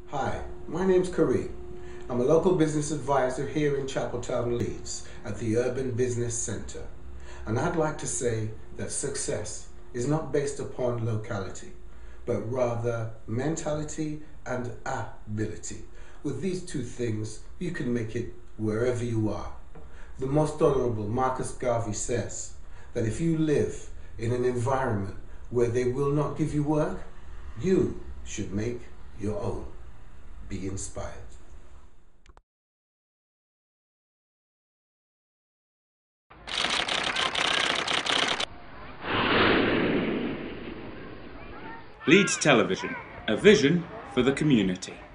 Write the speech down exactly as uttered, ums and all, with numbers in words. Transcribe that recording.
Hi, my name's Kareem. I'm a local business advisor here in Chapeltown, Leeds at the Urban Business Centre. And I'd like to say that success is not based upon locality, but rather mentality and ability. With these two things, you can make it wherever you are. The Most Honourable Marcus Garvey says that if you live in an environment where they will not give you work, you should make your own. Be inspired. Leeds Television, a vision for the community.